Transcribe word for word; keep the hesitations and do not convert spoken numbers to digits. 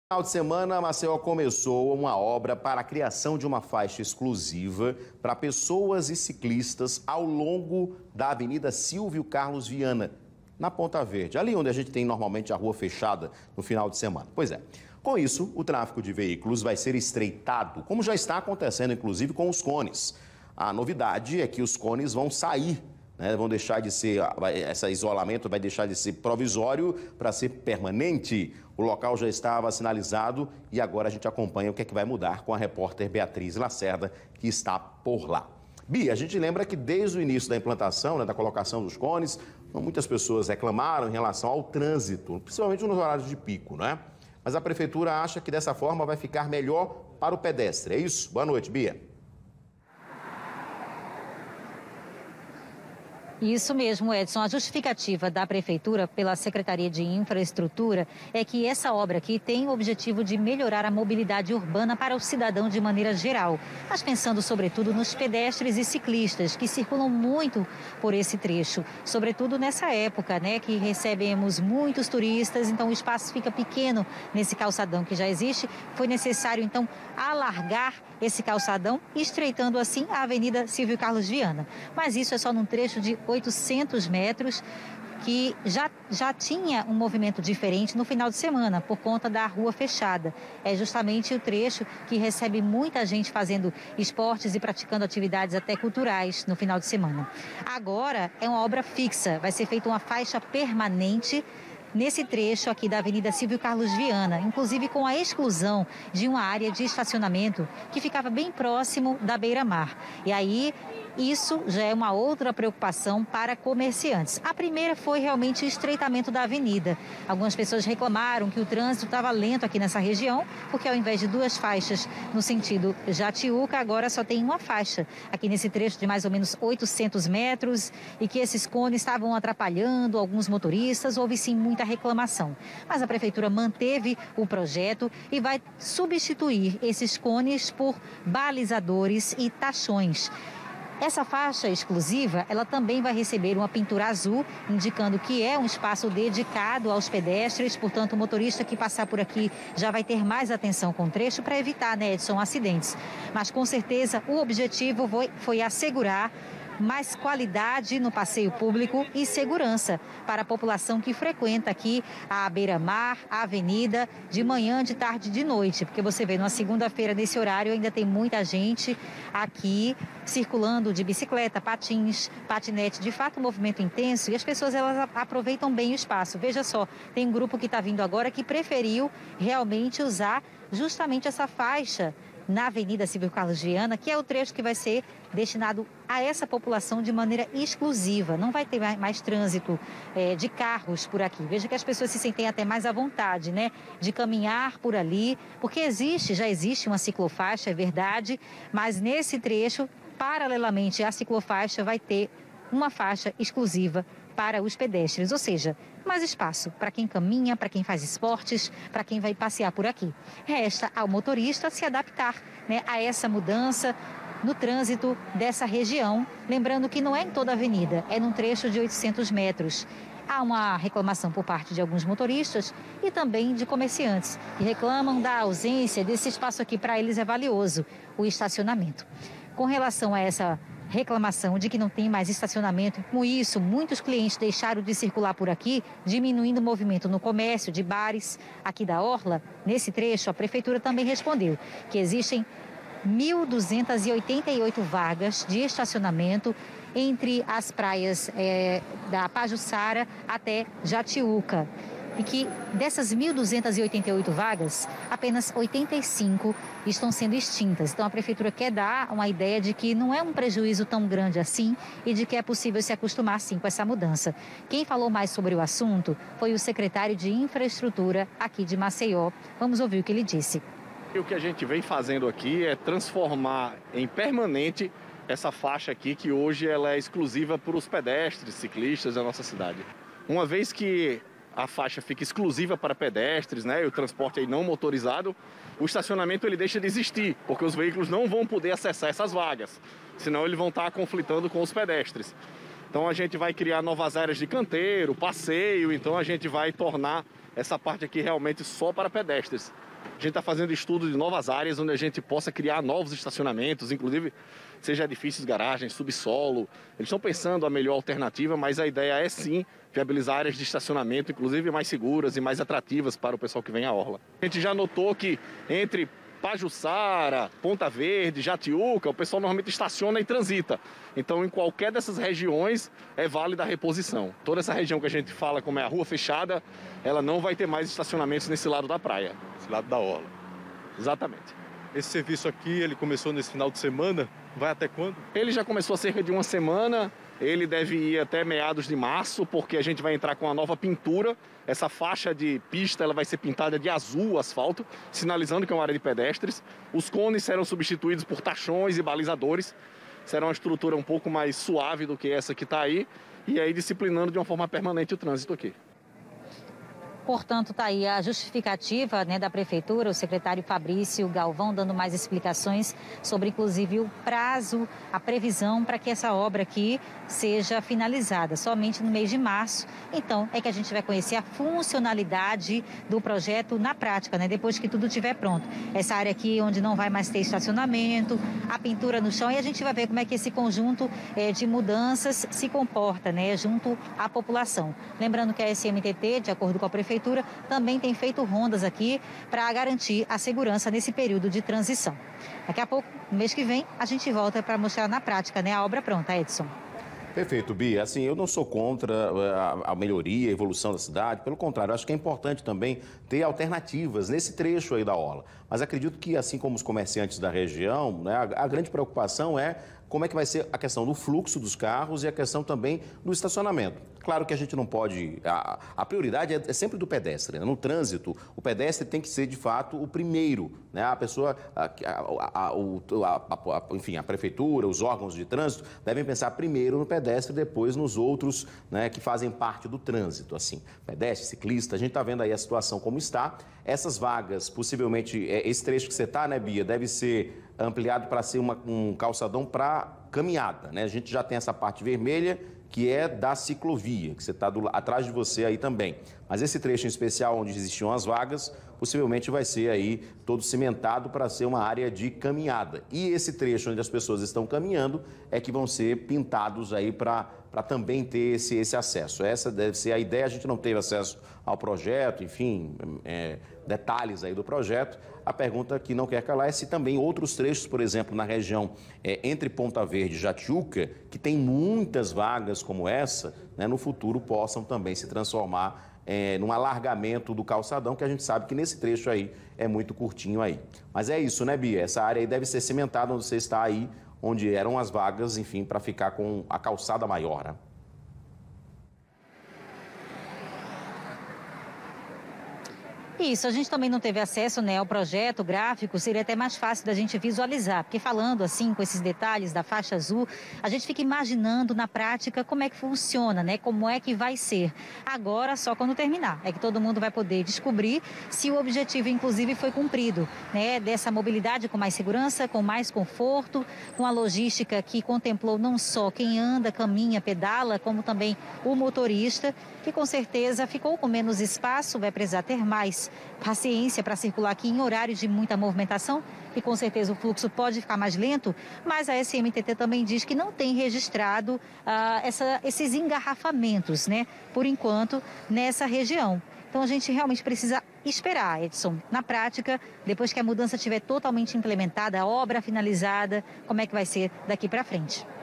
No final de semana, Maceió começou uma obra para a criação de uma faixa exclusiva para pessoas e ciclistas ao longo da Avenida Silvio Carlos Viana, na Ponta Verde, ali onde a gente tem normalmente a rua fechada no final de semana. Pois é, com isso, o tráfego de veículos vai ser estreitado, como já está acontecendo, inclusive, com os cones. A novidade é que os cones vão sair, né? Vão deixar de ser, esse isolamento vai deixar de ser provisório para ser permanente. O local já estava sinalizado e agora a gente acompanha o que é que vai mudar com a repórter Beatriz Lacerda, que está por lá. Bia, a gente lembra que desde o início da implantação, né, da colocação dos cones, muitas pessoas reclamaram em relação ao trânsito, principalmente nos horários de pico, né? Mas a prefeitura acha que dessa forma vai ficar melhor para o pedestre. É isso? Boa noite, Bia. Isso mesmo, Edson. A justificativa da Prefeitura pela Secretaria de Infraestrutura é que essa obra aqui tem o objetivo de melhorar a mobilidade urbana para o cidadão de maneira geral, mas pensando sobretudo nos pedestres e ciclistas que circulam muito por esse trecho, sobretudo nessa época, né, que recebemos muitos turistas, então o espaço fica pequeno nesse calçadão que já existe. Foi necessário, então, alargar esse calçadão, estreitando assim a Avenida Silvio Carlos Viana. Mas isso é só num trecho de oitocentos metros, que já, já tinha um movimento diferente no final de semana, por conta da rua fechada. É justamente o trecho que recebe muita gente fazendo esportes e praticando atividades até culturais no final de semana. Agora é uma obra fixa, vai ser feita uma faixa permanente nesse trecho aqui da Avenida Silvio Carlos Viana, inclusive com a exclusão de uma área de estacionamento que ficava bem próximo da beira-mar. E aí, isso já é uma outra preocupação para comerciantes. A primeira foi realmente o estreitamento da avenida. Algumas pessoas reclamaram que o trânsito estava lento aqui nessa região, porque ao invés de duas faixas no sentido Jatiuca, agora só tem uma faixa aqui nesse trecho de mais ou menos oitocentos metros, e que esses cones estavam atrapalhando alguns motoristas. Houve sim muita reclamação. Mas a Prefeitura manteve o projeto e vai substituir esses cones por balizadores e tachões. Essa faixa exclusiva, ela também vai receber uma pintura azul, indicando que é um espaço dedicado aos pedestres, portanto, o motorista que passar por aqui já vai ter mais atenção com o trecho para evitar, né, Edson, acidentes. Mas, com certeza, o objetivo foi, foi assegurar mais qualidade no passeio público e segurança para a população que frequenta aqui a beira-mar, a avenida, de manhã, de tarde e de noite. Porque você vê, numa segunda-feira, nesse horário, ainda tem muita gente aqui circulando de bicicleta, patins, patinete. De fato, um movimento intenso, e as pessoas elas aproveitam bem o espaço. Veja só, tem um grupo que está vindo agora que preferiu realmente usar justamente essa faixa na Avenida Silvio Carlos Viana, que é o trecho que vai ser destinado a essa população de maneira exclusiva. Não vai ter mais, mais trânsito é, de carros por aqui. Veja que as pessoas se sentem até mais à vontade, né, de caminhar por ali, porque existe, já existe uma ciclofaixa, é verdade, mas nesse trecho, paralelamente à ciclofaixa, vai ter uma faixa exclusiva para os pedestres, ou seja, mais espaço para quem caminha, para quem faz esportes, para quem vai passear por aqui. Resta ao motorista se adaptar, né, a essa mudança no trânsito dessa região. Lembrando que não é em toda a avenida, é num trecho de oitocentos metros. Há uma reclamação por parte de alguns motoristas e também de comerciantes, que reclamam da ausência desse espaço aqui. Para eles é valioso o estacionamento. Com relação a essa reclamação de que não tem mais estacionamento, com isso, muitos clientes deixaram de circular por aqui, diminuindo o movimento no comércio de bares aqui da Orla. Nesse trecho, a Prefeitura também respondeu que existem mil duzentas e oitenta e oito vagas de estacionamento entre as praias é, da Pajuçara até Jatiuca. E que dessas mil duzentas e oitenta e oito vagas, apenas oitenta e cinco estão sendo extintas. Então, a Prefeitura quer dar uma ideia de que não é um prejuízo tão grande assim e de que é possível se acostumar, sim, com essa mudança. Quem falou mais sobre o assunto foi o secretário de Infraestrutura aqui de Maceió. Vamos ouvir o que ele disse. O que a gente vem fazendo aqui é transformar em permanente essa faixa aqui, que hoje ela é exclusiva para os pedestres, ciclistas da nossa cidade. Uma vez que a faixa fica exclusiva para pedestres, né, e o transporte aí não motorizado, o estacionamento ele deixa de existir, porque os veículos não vão poder acessar essas vagas, senão eles vão estar conflitando com os pedestres. Então a gente vai criar novas áreas de canteiro, passeio, então a gente vai tornar essa parte aqui realmente só para pedestres. A gente está fazendo estudo de novas áreas onde a gente possa criar novos estacionamentos, inclusive seja edifícios, garagens, subsolo. Eles estão pensando a melhor alternativa, mas a ideia é sim viabilizar áreas de estacionamento, inclusive mais seguras e mais atrativas para o pessoal que vem à orla. A gente já notou que entre Pajuçara, Ponta Verde, Jatiuca, o pessoal normalmente estaciona e transita. Então, em qualquer dessas regiões é válida a reposição. Toda essa região que a gente fala como é a rua fechada, ela não vai ter mais estacionamentos nesse lado da praia. Esse lado da orla. Exatamente. Esse serviço aqui, ele começou nesse final de semana, vai até quando? Ele já começou há cerca de uma semana, ele deve ir até meados de março, porque a gente vai entrar com a nova pintura. Essa faixa de pista ela vai ser pintada de azul, o asfalto, sinalizando que é uma área de pedestres. Os cones serão substituídos por tachões e balizadores. Será uma estrutura um pouco mais suave do que essa que está aí, e aí disciplinando de uma forma permanente o trânsito aqui. Portanto, está aí a justificativa, né, da Prefeitura, o secretário Fabrício Galvão dando mais explicações sobre, inclusive, o prazo, a previsão para que essa obra aqui seja finalizada, somente no mês de março. Então, é que a gente vai conhecer a funcionalidade do projeto na prática, né, depois que tudo estiver pronto. Essa área aqui onde não vai mais ter estacionamento, a pintura no chão, e a gente vai ver como é que esse conjunto é, de mudanças se comporta, né, junto à população. Lembrando que a S M T T, de acordo com a Prefeitura, também tem feito rondas aqui para garantir a segurança nesse período de transição. Daqui a pouco, no mês que vem, a gente volta para mostrar na prática, né, a obra pronta, Edson. Perfeito, Bia. Assim, eu não sou contra a, a melhoria, a evolução da cidade. Pelo contrário, acho que é importante também ter alternativas nesse trecho aí da orla. Mas acredito que, assim como os comerciantes da região, né, a, a grande preocupação é como é que vai ser a questão do fluxo dos carros e a questão também do estacionamento. Claro que a gente não pode... A, a prioridade é, é sempre do pedestre, né? No trânsito, o pedestre tem que ser, de fato, o primeiro, né? A pessoa, a, a, a, o, a, a, enfim, a prefeitura, os órgãos de trânsito devem pensar primeiro no pedestre e depois nos outros, né, que fazem parte do trânsito, assim. Pedestre, ciclista, a gente está vendo aí a situação como está. Essas vagas, possivelmente, esse trecho que você está, né, Bia, deve ser ampliado para ser uma, um calçadão para caminhada, né? A gente já tem essa parte vermelha, que é da ciclovia, que você está atrás de você aí também. Mas esse trecho em especial, onde existiam as vagas, possivelmente vai ser aí todo cimentado para ser uma área de caminhada. E esse trecho onde as pessoas estão caminhando é que vão ser pintados aí para para também ter esse, esse acesso. Essa deve ser a ideia. A gente não teve acesso ao projeto, enfim, é, detalhes aí do projeto. A pergunta que não quer calar é se também outros trechos, por exemplo, na região é, entre Ponta Verde e Jatiuca, que tem muitas vagas como essa, né, no futuro possam também se transformar é, num alargamento do calçadão, que a gente sabe que nesse trecho aí é muito curtinho aí. Mas é isso, né, Bia? Essa área aí deve ser cimentada onde você está aí, onde eram as vagas, enfim, para ficar com a calçada maior, né? Isso, a gente também não teve acesso, né, ao projeto gráfico, seria até mais fácil da gente visualizar, porque falando assim, com esses detalhes da faixa azul, a gente fica imaginando na prática como é que funciona, né, como é que vai ser. Agora, só quando terminar, é que todo mundo vai poder descobrir se o objetivo, inclusive, foi cumprido, né, dessa mobilidade com mais segurança, com mais conforto, com a logística que contemplou não só quem anda, caminha, pedala, como também o motorista, que com certeza ficou com menos espaço, vai precisar ter mais paciência para circular aqui em horários de muita movimentação e com certeza o fluxo pode ficar mais lento, mas a S M T T também diz que não tem registrado ah, essa, esses engarrafamentos, né, por enquanto, nessa região. Então a gente realmente precisa esperar, Edson, na prática, depois que a mudança estiver totalmente implementada, a obra finalizada, como é que vai ser daqui para frente.